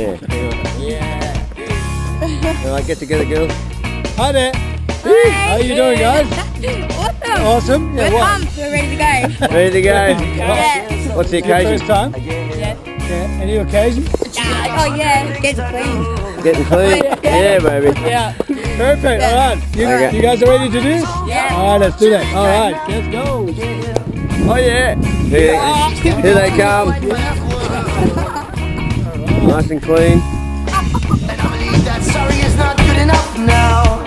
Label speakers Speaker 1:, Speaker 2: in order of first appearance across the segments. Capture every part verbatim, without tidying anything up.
Speaker 1: Yeah. All right, get together, girls.
Speaker 2: Hi there.
Speaker 3: Hi.
Speaker 2: How are you doing, guys?
Speaker 3: Awesome.
Speaker 2: Awesome. Yeah,
Speaker 3: We're
Speaker 2: what?
Speaker 3: pumped. We're ready to go.
Speaker 1: Ready to go?
Speaker 3: Yeah.
Speaker 1: What's the
Speaker 2: Your
Speaker 1: occasion?
Speaker 2: first time?
Speaker 3: Yeah.
Speaker 2: Yeah. Any occasion?
Speaker 3: Yeah. Oh yeah. Get clean.
Speaker 1: Getting clean? Yeah, baby.
Speaker 2: Yeah. Perfect. All right. You,
Speaker 1: Okay.
Speaker 2: you guys are ready to do this?
Speaker 3: Yeah.
Speaker 2: All right, let's do that. All right, let's go.
Speaker 1: Oh, yeah. Here, here they come. Nice and clean.
Speaker 4: And I believe that sorry is not good enough now.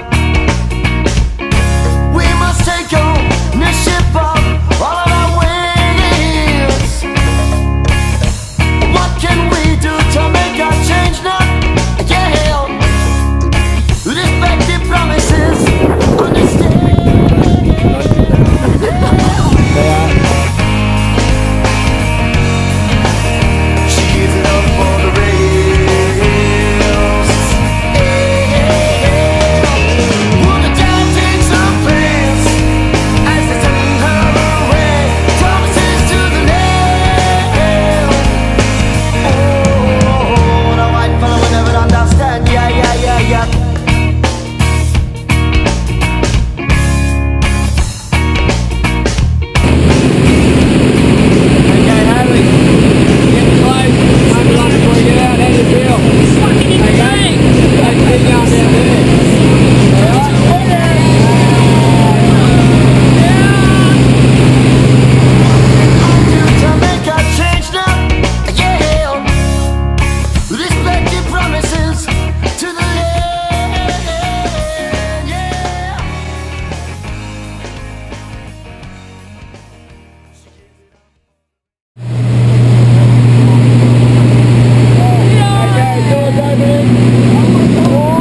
Speaker 4: We must take ownership of all of our ways. What can we do to make a change now? Yeah. Respect the promises. Understand. She gives it up for the rails. When the time takes her place, as they turn her away, promises to the nail. Oh, the white fella will never understand. Yeah, yeah, yeah, yeah.
Speaker 2: Okay, Hadley. Getting close. Time to run before we get out. How do you feel? Okay. Take the big arm down there. All
Speaker 4: To make a change now, yeah. Respect your promises to the land, yeah.
Speaker 2: Okay, doors opening.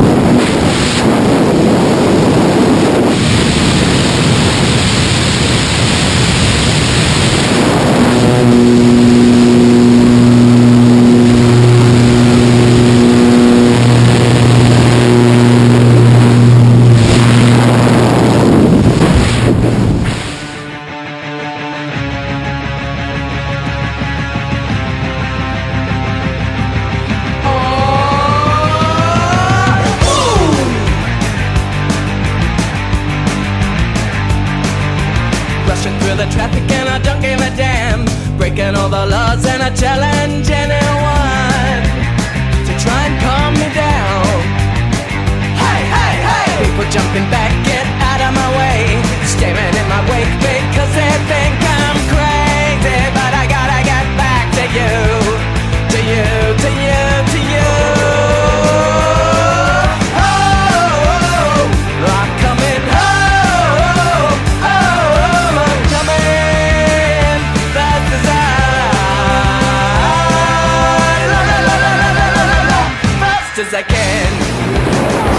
Speaker 5: Rushing through the traffic and I don't give a damn. Breaking all the laws and I challenge anyone to try and calm me down. Hey, hey, hey! People jumping back, get out of my way. Staring in my wake because they think I'm crazy. But I gotta get back to you, to you, to you, to you. Oh, oh, oh, I'm coming home. Oh, oh, I'm coming fast as I, la, la, la, la, la, la, la, la, fast as I can.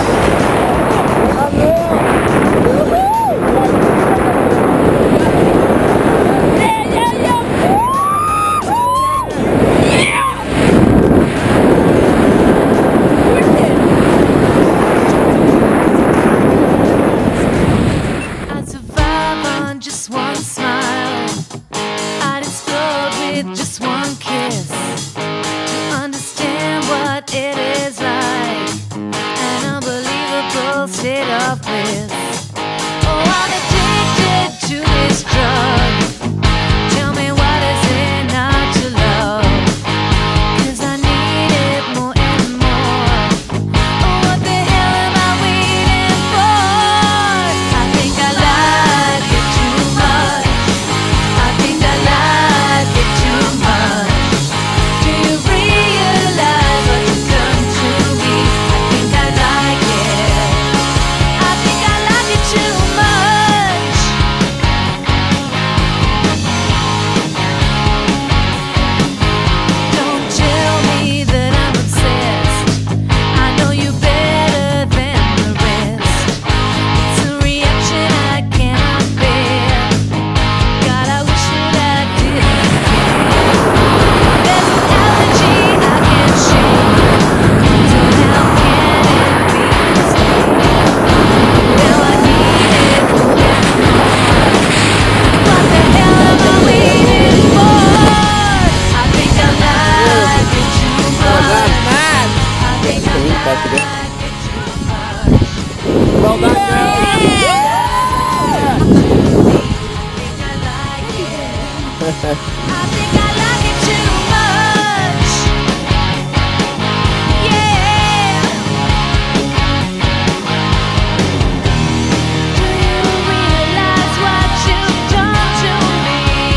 Speaker 6: I'd survive on just one smile. I'd explode with just one kiss. To understand what it is like, an unbelievable state of bliss. Oh, I'm addicted to this drug. Tell me what is it not to love? 'Cause I need it more and more. Oh, what the hell am I waiting for? I think I like it too much. I think I like it too much. Do you realize what you've done to me? I think I like it. I think I like
Speaker 1: like to do.
Speaker 2: Well done, girl.
Speaker 6: I think I like it too much. Yeah. Do you realize what you've done to me?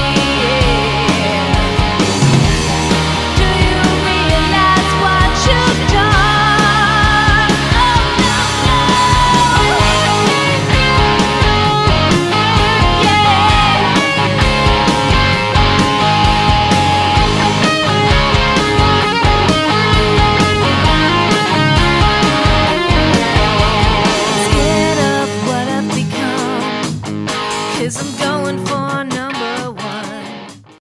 Speaker 6: Do you realize what you've done? Oh no, no. Scared of what I've become, 'cause I'm